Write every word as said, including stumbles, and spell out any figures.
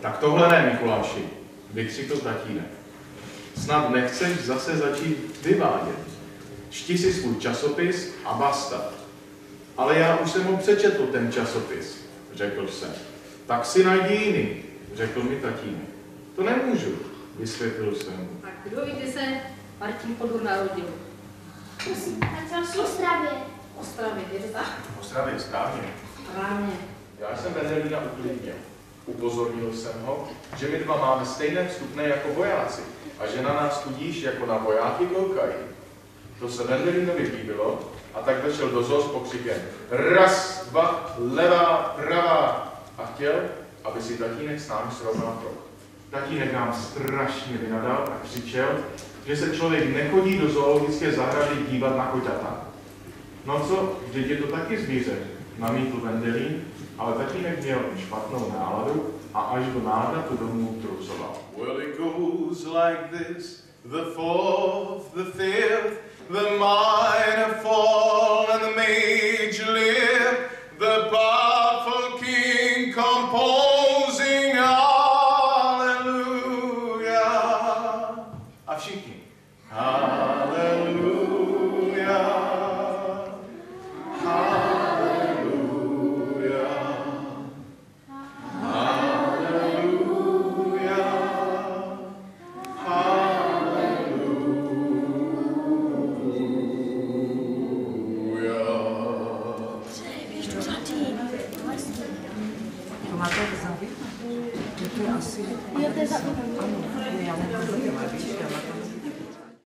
Tak tohle ne, Mikuláši, vykřikl tatínek. Snad nechceš zase začít vyvádět. Čti si svůj časopis a basta. Ale já už jsem ho přečetl, ten časopis, řekl jsem. Tak si najdi jiný, řekl mi tatínek. To nemůžu, vysvětlil jsem mu. Tak kdo víte se Martin Podur narodil? Prosím, v Ostravě. V Ostravě, je to tak? V Ostravě, správně. Správně. Já jsem Vendelína uklidnil. Upozornil jsem ho, že my dva máme stejné vstupné jako vojáci a že na nás tudíž jako na vojáky koukají. To se Vendelínovi líbilo a tak vešel do zoo s pokřikem raz, dva, levá, pravá a chtěl, aby si tatínek s námi srovnal krok. Tatínek nám strašně vynadal a křičel, že se člověk nechodí do zoologické zahrady dívat na koťata. No co, vždyť je to taky zvíře, namítl Vendelín, ale tatínek měl špatnou náladu a až do návratu domů trucoval. Well, it goes like this, the fourth, the fifth, the minor fall and the major lift, the powerful king composing hallelujah. A všichni. Hallelujah. Jo, to je za... Ano, já nevím, co to má, víš, já na to